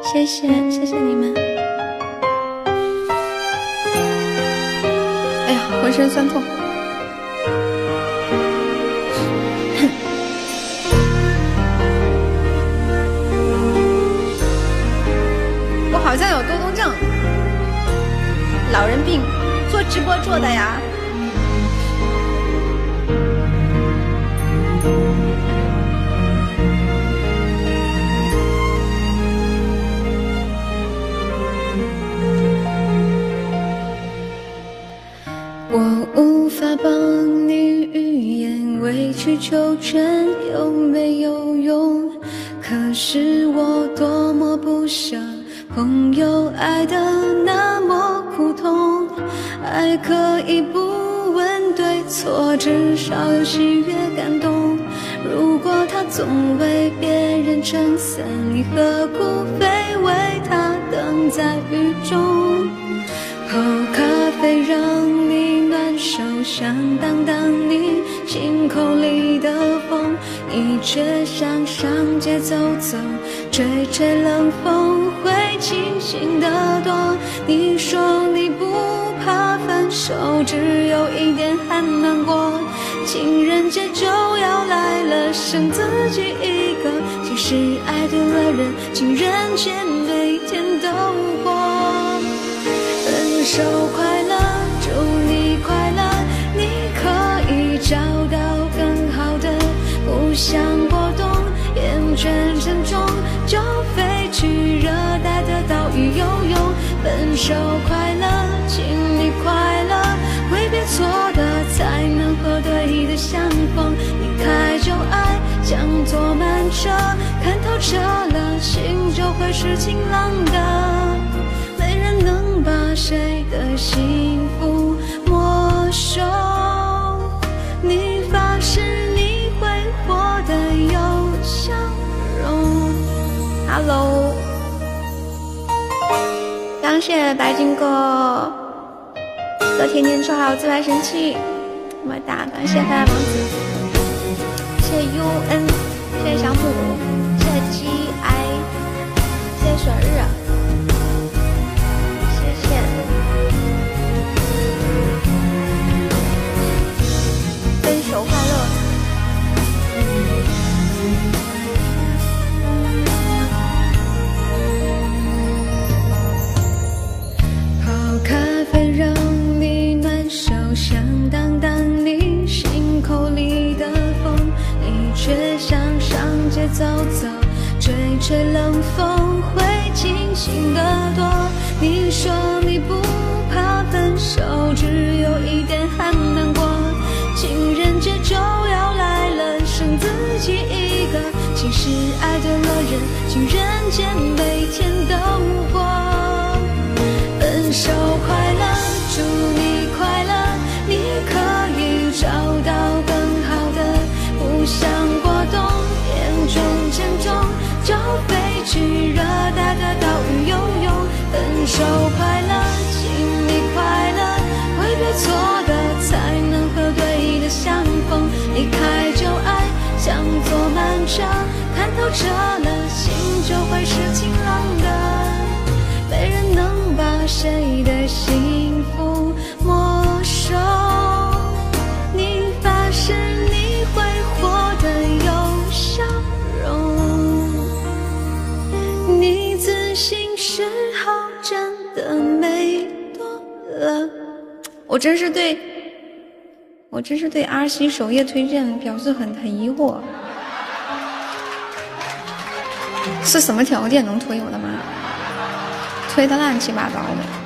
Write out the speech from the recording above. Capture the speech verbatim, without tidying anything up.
谢谢谢谢你们。哎呀，浑身酸痛。我好像有多动症，老人病，做直播做的呀。我无法帮你预言，委曲求全有没有用？可是我多么不舍，朋友爱的那么苦痛，爱可以不问对错，至少有喜悦感动。如果他总为别人撑伞，你何苦非为他等在雨中？泡咖啡让你暖手，想挡挡你心口里的风，你却想上街走走，吹吹冷风会清醒得多。你说你不怕分手，只有一点很难过，情人节就要来了，剩自己一个，其实爱对了人，情人节每天都过。分手快乐，祝你快乐，你可以找到更好的，不想过冬，厌倦沉重，就飞去热带的岛屿游泳。分手快乐，请你快乐，挥别错的，才能和对的相逢。离开旧爱，像坐慢车，看透彻了，心就会是晴朗的。没人能把谁的幸福没收，你发誓你会活得有笑容。 Hello， 感谢白金哥和甜甜圈还有自拍神器，么么哒！感谢大王子，谢谢 U N， 谢谢小母，谢谢 G I， 谢谢水日，谢谢，分手快乐。泡咖啡让你暖手，想挡挡你心口里的风，你却想上街走走，吹吹冷风会清醒得多。你说你不怕分手，只有一点很难过，情人节就要来了，剩自己一个，其实爱对了人，情人节每天都过。分手快乐，祝你快乐，你可以找到更好的，不想过冬，严重沉重，就飞去热带的岛屿游泳。分手快乐，请你快乐，挥别错的，才能和对的相逢。离开旧爱，像坐慢车，看透彻了，心就会是晴朗的。没人能把谁的幸福没收，你发誓你会活得有笑容，你自信时候真的美多了。我真是对我真是对阿西首页推荐表示很很疑惑，是什么条件能推我的妈？推的乱七八糟的。